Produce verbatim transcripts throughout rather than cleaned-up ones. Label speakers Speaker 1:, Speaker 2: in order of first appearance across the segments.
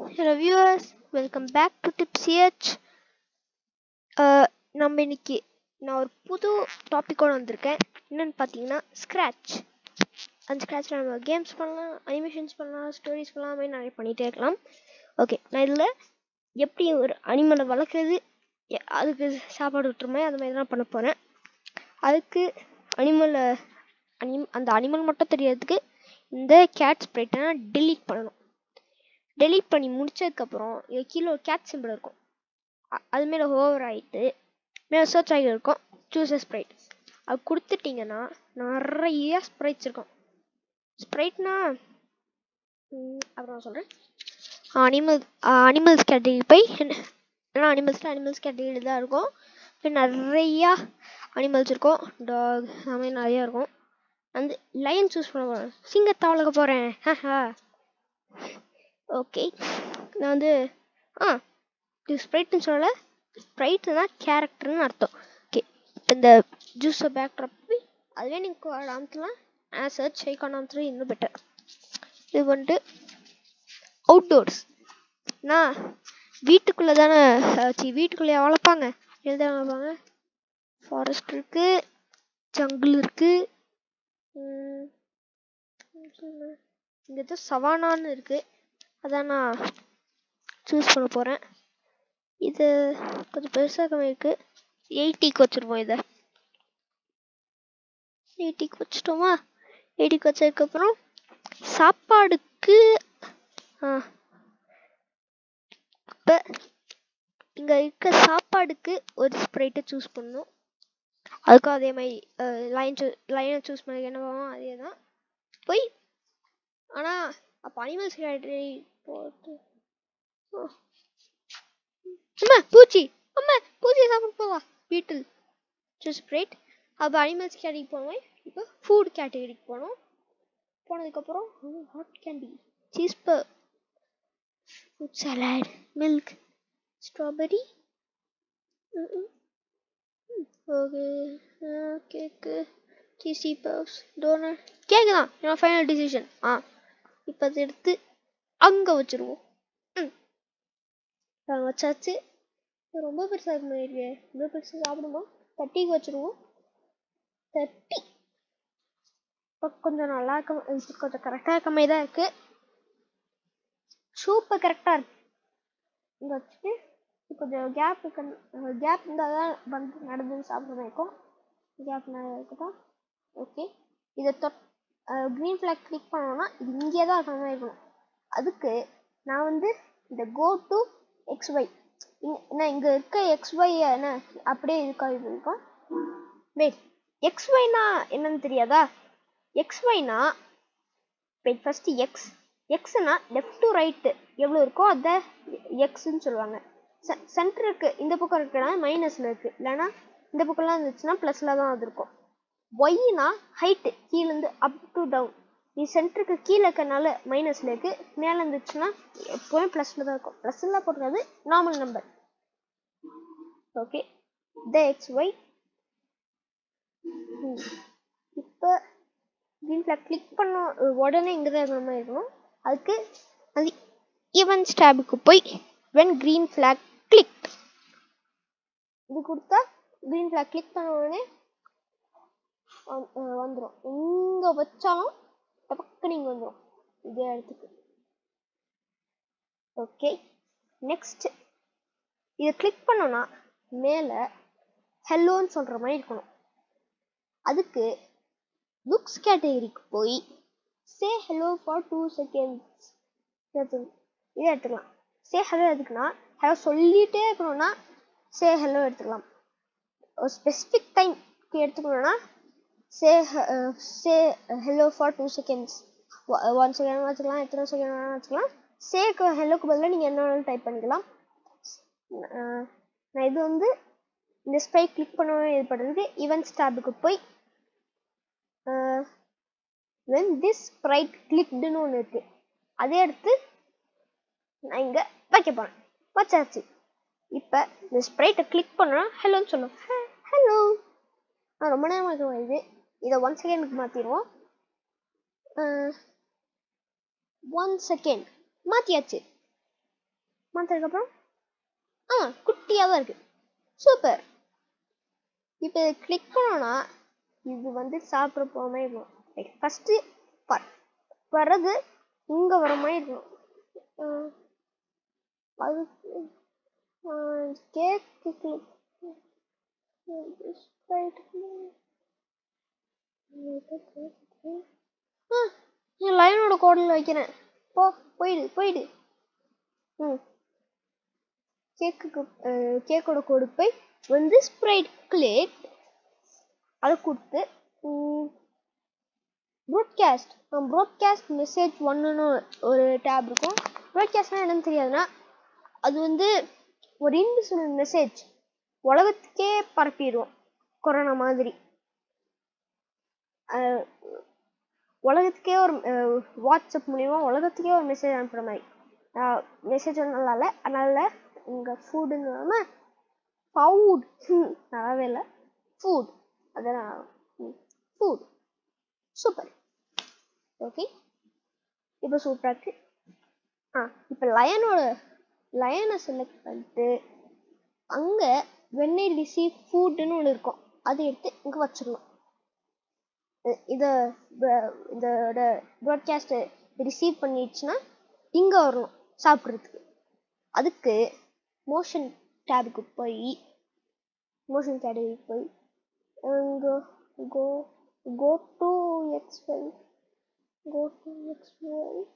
Speaker 1: Hello viewers, welcome back to Tipsych. Uh, நம்ம இன்னைக்கு நான் ஒரு புது டாபிக்கோடு வந்திருக்கேன். என்னென்னு பார்த்தீங்கன்னா ஸ்க்ராட்ச். அந்த ஸ்க்ராட்சில் நம்ம கேம்ஸ் பண்ணலாம், அனிமேஷன்ஸ் பண்ணலாம், ஸ்டோரிஸ் பண்ணலாம், மாதிரி நிறைய பண்ணிகிட்டே இருக்கலாம். ஓகே, நான் இதில் எப்படி ஒரு அனிமலை வளர்க்குறது, அதுக்கு சாப்பாடு விட்டுருமே அந்த மாதிரி தான் பண்ண போகிறேன். அதுக்கு அனிமலை அனிம் அந்த அனிமல் மட்டும் தெரியறதுக்கு இந்த கேட் ஸ்ப்ரைட்டை நான் டெலீட் பண்ணணும். டெலீட் பண்ணி முடிச்சதுக்கப்புறம் இது கீழே ஒரு கேட் சிம்பிள் இருக்கும், அது மேலே ஓவர் ஆகிட்டு மேலே சர்ச் ஆகி இருக்கும் சூஸ் ஸ்ப்ரைட். அது கொடுத்துட்டிங்கன்னா நிறைய ஸ்ப்ரைட்ஸ் இருக்கும். ஸ்ப்ரைட்னா அப்புறம் சொல்கிறேன். அனிமல் அனிமல்ஸ் கேட்டகரி போய் ஏன்னா அனிமல்ஸில் அனிமல்ஸ் கேட்டகரி தான் இருக்கும். இப்போ நிறையா அனிமல்ஸ் இருக்கும், டாக் அது மாதிரி நிறையா இருக்கும். அந்த லயன் சூஸ் பண்ண போகிறேன், சிங்கத்தை வளர்க்க போகிறேன். ஓகே, நான் வந்து ஆ இது ஸ்ப்ரைட்னு சொல்லலை, ஸ்ப்ரைட்னா கேரக்டர்னு அர்த்தம். ஓகே, இப்போ இந்த ஜூஸை பேக் ட்ராப் அதுவே நீங்கள் அமுத்தலாம், சர்ச் ஐக்கான் அமுத்துறது இன்னும் பெட்டர். இது வந்துட்டு அவுட்டோர்ஸ். நான் வீட்டுக்குள்ளே தானே சி வீட்டுக்குள்ளேயே வளர்ப்பாங்க, எழுத வளர்ப்பாங்க. ஃபாரஸ்ட் இருக்குது, ஜங்கிள் இருக்குது, இங்கே தான் சவானான்னு இருக்குது, அதான் நான் சூஸ் பண்ண போகிறேன். இது கொஞ்சம் பெருசாக இருக்குது, எயிட்டிக்கு வச்சுருவோம். இதை எயிட்டிக்கு வச்சுட்டோமா? எயிட்டிக்கு வச்சதுக்கப்புறம் சாப்பாடுக்கு ஆ இப்போ இங்கே இருக்க சாப்பாடுக்கு ஒரு ஸ்ப்ரைட்டை சூஸ் பண்ணணும். அதுக்கும் அதே மாதிரி லைன் சூ லைனை சூஸ் பண்ணி என்ன பண்ணுவோம் அதே தான் போய். ஆனால் அப்போ அனிமல்ஸ் கேட்டகரி போட்டு அம்மா பூச்சி அம்மா பூச்சி சாப்பிட போவா வீட்டில் சூஸ் ஸ்ப்ரைட். அப்போ அனிமல்ஸ் கேட்டகரி போனோம். இப்போ ஃபுட் கேட்டகரிக்கு போனோம். போனதுக்கப்புறம் hot candy, cheese burger, fruit salad, milk, strawberry, okay cake, cheesy puffs, donut. Cake தான் என்னோட ஃபைனல் டிசிஷன். ஆ இப்போ அதை எடுத்து அங்கே வச்சுருவோம். ம் அங்கே வச்சாச்சு. ரொம்ப பெருசாக இருக்க மாதிரி இருக்கு, ரொம்ப பெருசாக சாப்பிடுமா? தட்டிக்கு வச்சுருவோம். தட்டி இப்போ கொஞ்சம் நல்லா இருக்க, கொஞ்சம் கரெக்டாக இருக்க மாதிரி தான் இருக்குது. சூப்பர் கரெக்டாக இருக்கு. இங்கே வச்சுட்டு கொஞ்சம் கேப் கேப் இருந்தால் தான் வந்து நடந்து சாப்பிட இருக்கும். கேப் நிறைய இருக்குதான். ஓகே, இதை தொட் க்ரீன் ஃப்ளாக் கிளிக் பண்ணோன்னா இது இங்கே தான் இருக்கிற மாதிரி இருக்கணும். அதுக்கு நான் வந்து இந்த கோ டு எக்ஸ் ஒய், என்ன இங்கே இருக்க எக்ஸ் ஒய் என்ன அப்படியே இருக்கா இது இருக்கும். வெயிட், எக்ஸ் ஒய்னா என்னன்னு தெரியாதா? எக்ஸ் ஒய்னா வெயிட் ஃபஸ்ட்டு எக்ஸ் எக்ஸ்னா லெஃப்ட் டு ரைட்டு எவ்வளோ இருக்கோ அதை எக்ஸ்ன்னு சொல்லுவாங்க. செ சென்டருக்கு இந்த பக்கம் இருக்குன்னா மைனஸில் இருக்குது, இல்லைன்னா இந்த பக்கம்லாம் இருந்துச்சுன்னா ப்ளஸில் தான் அது இருக்கும். ஒய்னா ஹைட்டு கீழேருந்து அப் டு டவுன், இது சென்டருக்கு கீழே இருக்கனால மைனஸில் இருக்குது, மேலே இருந்துச்சுன்னா எப்போவும் ப்ளஸில் தான் இருக்கும். ப்ளஸ்லாம் போடுறது normal number. Okay, the X Y. இப்போ க்ரீன் ஃப்ளாக் கிளிக் பண்ண உடனே இங்கே தான் இருக்கிற மாதிரி இருக்கணும். அதுக்கு அது ஈவென்ட்ஸ் டேபுக்கு போய் வென் க்ரீன் ஃப்ளாக் கிளிக் இது கொடுத்தா க்ரீன் ஃப்ளாக் கிளிக் பண்ண உடனே வந்துடும். எங்கே வச்சாலும் டக்குன்னு இங்கே வந்துடும் இதே இடத்துக்கு. ஓகே, நெக்ஸ்ட் இதை கிளிக் பண்ணோன்னா மேலே ஹெல்லோன்னு சொல்கிற மாதிரி இருக்கணும். அதுக்கு புக்ஸ் கேட்டகரிக்கு போய் say hello for two seconds இதை எடுத்துக்கலாம். சே ஹலோ எதுக்குன்னா ஹலோ சொல்லிகிட்டே இருக்கணும்னா சே ஹலோ எடுத்துக்கலாம். ஒரு ஸ்பெசிஃபிக் டைம்க்கு எடுத்துக்கணும்னா say say hello for two seconds one second வச்சுக்கலாம், எத்தனை செகண்ட் வேணாலும் வச்சுக்கலாம். சேக்கு ஹெல்லோக்கு பதிலாக நீங்கள் என்ன வேணாலும் டைப் பண்ணிக்கலாம். நான் இது வந்து இந்த ஸ்ப்ரைட் கிளிக் பண்ணணும். இது பண்ணுறதுக்கு ஈவென்ட்ஸ் டேபுக்கு போய் when this sprite clickedனு ஒன்று இருக்குது, அதே எடுத்து நான் இங்கே வைக்க போகிறேன். வச்சாச்சு. இப்போ இந்த ஸ்ப்ரைட்டை கிளிக் பண்ணோன்னா ஹலோன்னு சொல்லும். ஹலோ நான் ரொம்ப நேரம் வைக்க இது இதை ஒன் செகண்டுக்கு மாற்றிடுவோம். ஒன் செகண்ட் மாற்றியாச்சு. மாற்றினதுக்கப்புறம் ஆ குட்டியாக தான் இருக்குது. சூப்பர். இப்போ இதை கிளிக் பண்ணோன்னா இது வந்து சாப்பிட்ற போகிற மாதிரி இருக்கும். லைக் ஃபஸ்ட்டு ப வர்றது இங்கே வர மாதிரி இருக்கும். அதுக்கு கேக்கு கிளிக் லைனோட கோடில் வைக்கிறேன். போ போயிடு போயிடு. ம் கேக்குக்கு கேக்கோட கோடு போய் வந்து ஸ்ப்ரைட் கிளிக் அதை கொடுத்து ப்ராட்காஸ்ட் ப்ராட்காஸ்ட் மெசேஜ் ஒன்றுன்னு ஒரு டேப் இருக்கும். ப்ராட்காஸ்ட்னா என்னன்னு தெரியாதுன்னா அது வந்து ஒரு இன்விசிபிள் மெசேஜ் உலகத்துக்கே பரப்பிடுவோம். கொரோனா மாதிரி உலகத்துக்கே ஒரு வாட்ஸ்அப் மூலிமா உலகத்துக்கே ஒரு மெசேஜ் அனுப்புகிற மாதிரி. மெசேஜ் ஒன்றும் நல்லா இல்லை, அதனால இங்கே ஃபுட்டுன்னு இல்லாமல் ஃபவுட் நல்லாவே இல்லை, ஃபுட் அதெல்லாம் ஃபுட். சூப்பர். ஓகே இப்போ சூப்பராக இருக்கு. ஆ இப்போ லயனோட லயனை செலக்ட் பண்ணிட்டு அங்கே when I receive ஃபுட்டுன்னு ஒன்று இருக்கும், அதை எடுத்து இங்கே வச்சிடணும். இதை இதோட ப்ராட்காஸ்ட்டை ரிசீவ் பண்ணிடுச்சுன்னா இங்கே வரணும் சாப்பிட்றதுக்கு. அதுக்கு மோஷன் டேபுக்கு போய் மோஷன் டேபுக்கு போய் கோ கோ கோ டு எக்ஸ்பை கோ டு எக்ஸ்பை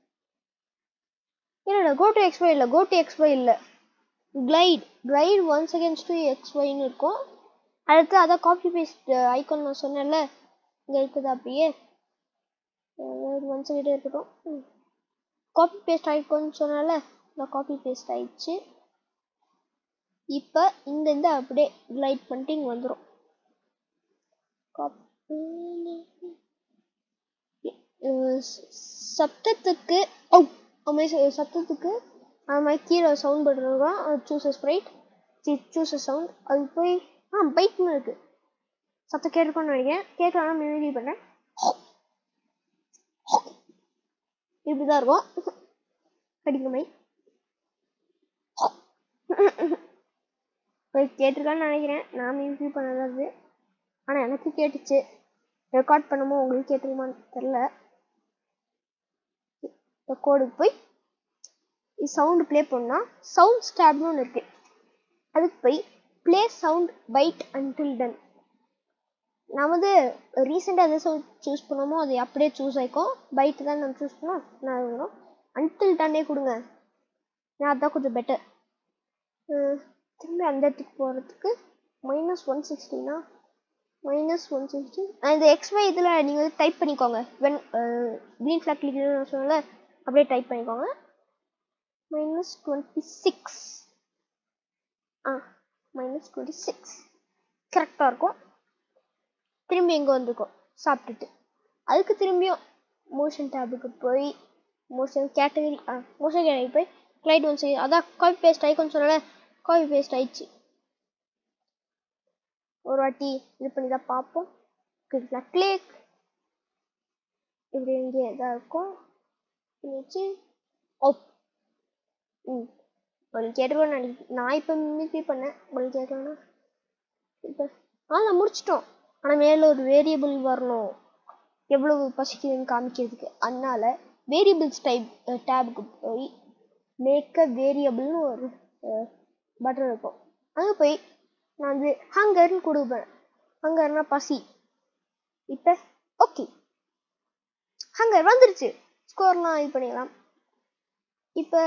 Speaker 1: இல்லைடா கோ டு எக்ஸ்பை இல்லை கோ டு எக்ஸ்பை இல்லை glide glide one seconds to எக்ஸ்பைன்னு இருக்கும். அடுத்து அதான் காப்பி பேஸ்ட் ஐக்கான் நான் சொன்னேன்ல இங்கே இருக்குது, அப்படியே ஒன் செகண்டே இருக்கட்டும். காப்பி பேஸ்ட் ஐக்கான்னு சொன்னால நான் காப்பி பேஸ்ட் ஆயிடுச்சு. இப்போ இந்த இந்த அப்படியே கிளைட் பண்ணிட்டு இங்கே வந்துடும். சப்தத்துக்கு ஓ அமை சப்தத்துக்கு அது மாதிரி கீழே சவுண்ட் பண்ணுறோம். சூஸ் ஸ்ப்ரைட் சூஸ் சவுண்ட் அது போய் ஆ பைட்னு இருக்கு. சத்தம் கேட்டுக்கோன்னு நினைக்கிறேன், கேட்கலாம் மிமிக்ரி பண்ணுறேன். இப்படிதான் இருக்கும் கடிக்கிற மாதிரி. கேட்டிருக்கான்னு நினைக்கிறேன், நான் மிமிக்ரி பண்ணது. ஆனால் எனக்கு கேட்டுச்சு, ரெக்கார்ட் பண்ணும்போது உங்களுக்கு கேட்டுருமான்னு தெரில. கோடுக்கு போய் சவுண்டு ப்ளே பண்ணால் சவுண்ட் ஸ்டாப்னு ஒன்று இருக்குது, அதுக்கு போய் play sound bite until done. நான் வந்து ரீசெண்டாக எதை சவுண்ட் சூஸ் பண்ணோமோ அது அப்படியே சூஸ் ஆகிக்கும். பைட்டு தான் நம்ம சூஸ் பண்ணோம், நான் வரும் அன்டில் டன்னே கொடுங்க, நான் அதுதான் கொஞ்சம் பெட்டர். திரும்பி அந்த இடத்துக்கு போகிறதுக்கு மைனஸ் ஒன் சிக்ஸ்டினா மைனஸ் ஒன் சிக்ஸ்டி இந்த எக்ஸ்ஒய் இதில் நீங்கள் வந்து டைப் பண்ணிக்கோங்க. வென் க்ரீன் ஃப்ளாக் கிளிக் சொன்னால அப்படியே டைப் பண்ணிக்கோங்க. மைனஸ் டுவெண்ட்டி சிக்ஸ் ஆ மைனஸ் டுவெண்ட்டி சிக்ஸ் கரெக்டாக இருக்கும். திரும்பி எங்கே வந்துருக்கோம் சாப்பிட்டுட்டு அதுக்கு திரும்பியும் மோஷன் டேபுக்கு போய் மோஷன் கேட்டகரி ஆ மோஷன் கேட்டகரி போய் கிளைட் ஒன் செகண்ட் அதான் காப்பி பேஸ்ட் ஆயிக்கோன்னு சொன்னால காப்பி பேஸ்ட் ஆயிடுச்சு. ஒரு வாட்டி இது பண்ணி தான் பார்ப்போம். கிளிக் இப்படி இங்கே இதாக இருக்கும் வச்சு ஓ ம் உங்களுக்கு கேட்டுருவோம் நினைக்கிறேன். நான் இப்போ மிமிக்ரி பண்ணேன், உங்களுக்கு கேட்கலன்னா இப்போ ஆ நான் முடிச்சிட்டோம். ஆனால் மேலே ஒரு வேரியபிள் வரணும் எவ்வளவு பசிக்குதுன்னு காமிக்கிறதுக்கு. அதனால வேரியபிள்ஸ் டைப் டேபுக்கு போய் மேக் அ வேரியபிள்னு ஒரு பட்டன் இருக்கும், அங்கே போய் நான் வந்து ஹங்கர்னு கொடுப்பேன். ஹங்கர்னா பசி. இப்போ ஓகே ஹங்கர் வந்துருச்சு, ஸ்கோர்லாம் இது பண்ணிடலாம். இப்போ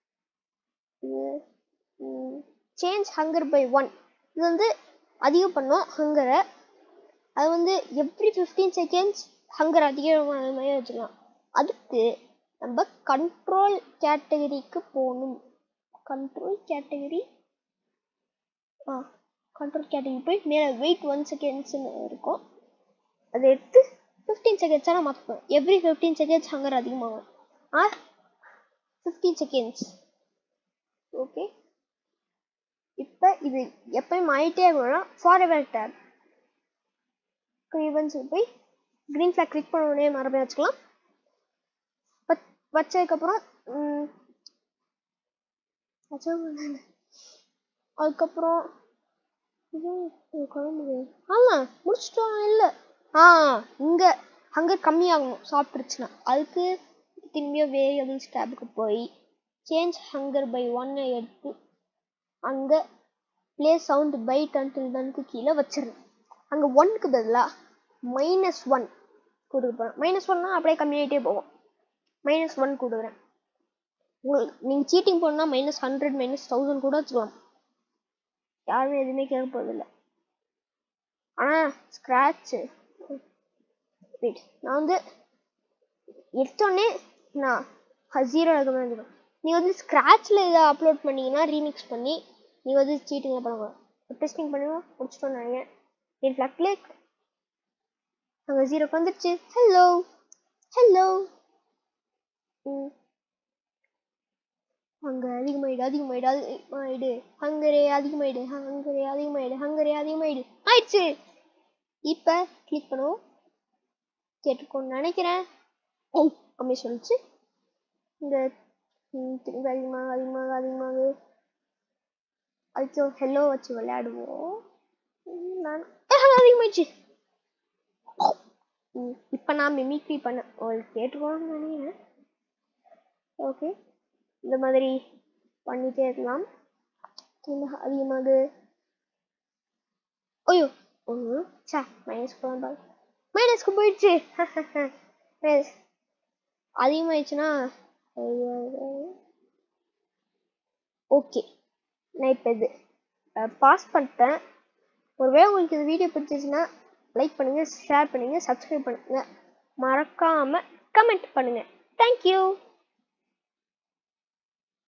Speaker 1: சேஞ்ச் ஹங்கர் பை ஒன் இது வந்து அதிகம் பண்ணோம் ஹங்கரை. அது வந்து எவ்ரி ஃபிஃப்டீன் செகண்ட்ஸ் ஹங்கர் அதிகமான மாதிரி வச்சுக்கலாம். அதுக்கு நம்ம கண்ட்ரோல் கேட்டகரிக்கு போகணும். கண்ட்ரோல் கேட்டகரி ஆ கண்ட்ரோல் கேட்டகரி போய் மேலே வெயிட் ஒன் செகண்ட்ஸ்ன்னு இருக்கும், அதை எடுத்து ஃபிஃப்டீன் செகண்ட்ஸாக மாற்றணும். எவ்ரி ஃபிஃப்டீன் செகண்ட்ஸ் ஹங்கர் அதிகமாகும். ஆ ஃபிஃப்டீன் செகண்ட்ஸ் ஓகே. இப்போ இது எப்பயும் ஆகிட்டே இருக்கணும்னா ஃபார் எவர் டேப் ஈவெண்ட்ஸ் போய் க்ரீன் ஃப்ளாக் கிளிக் பண்ண உடனே மறுபடியும் வச்சுக்கலாம். வச்சதுக்கப்புறம் அதுக்கப்புறம் குழம்பு ஆமா முடிச்சிட்டோம் இல்லை ஆ இங்கே அங்கே கம்மியாகணும் சாப்பிட்ருச்சுன்னா அதுக்கு திரும்பியும் வேரியபிள்ஸ் டேபுக்கு போய் சேஞ்ச் ஹங்கர் பை ஒன்னை எடுத்து அங்கே ப்ளே சவுண்ட் பைட் அன்டில் டன்க்கு கீழே வச்சிருந்தேன் அங்கே ஒன்னுக்கு பதிலாக மைனஸ் ஒன் கொடுக்க போகிறேன் மைனஸ் ஒன்னா அப்படியே கம்மியாகிட்டே போகும் மைனஸ் ஒன் கொடுக்குறேன் உங்களுக்கு நீங்கள் சீட்டிங் போனால் மைனஸ் ஹண்ட்ரட் மைனஸ் தௌசண்ட் கூட வச்சுக்கலாம் யாருமே எதுவுமே கேட்க போகிறதில்ல ஆனால் ஸ்க்ராட்சு வெயிட் நான் வந்து எடுத்தோடனே நான் ஜீரோ இருக்க மாதிரி நீங்கள் வந்து ஸ்க்ராட்சில் இதை அப்லோட் பண்ணிங்கன்னா ரீமிக்ஸ் பண்ணி நீங்கள் வந்து சீட்டிங்கில் பண்ணக்கூடாது டெஸ்டிங் பண்ணுங்க முடிச்சிட்டோன்னு நினைக்கிறேன் என் ஃப்ளாக் கிளிக் அங்கே ஜீரோக்கு வந்துடுச்சு ஹலோ ஹலோ ம் அங்கே அதிகமாயிடு அதிகமாயிடு அதிகமாயிடு ஹங்கரே அதிகமாயிடு ஹங்கரே அதிகமாயிடு ஹங்கரே அதிகமாயிடு ஆயிடுச்சு இப்போ கிளிக் பண்ணுவோம் கேட்டுக்கோன்னு நினைக்கிறேன் ஓ கம்மி சொல்லிச்சு இந்த திரும்ப அதிகமாக அதிகமாக அதிகமாக அதுக்கு ஹெல்லோ வச்சு விளையாடுவோம் நான் அதிகமாயிடுச்சு இப்போ நான் மிமிக்ரி பண்ண உங்களுக்கு கேட்டுக்கோன்னு நினைக்கிறேன் ஓகே இந்த மாதிரி பண்ணிட்டே இருக்கலாம் அதிகமாக ஐயோ ஒன்று சா மைனஸ் போகலாம் மைனஸ்க்கு போயிடுச்சு அதிகமாகிடுச்சுன்னா ஓகே நான் இப்போ இது பாஸ் பண்ணிட்டேன் ஒருவேளை உங்களுக்கு இந்த வீடியோ பிடிச்சிச்சுன்னா லைக் பண்ணுங்கள் ஷேர் பண்ணுங்கள் சப்ஸ்கிரைப் பண்ணுங்கள் மறக்காமல் கமெண்ட் பண்ணுங்கள் தேங்க்யூ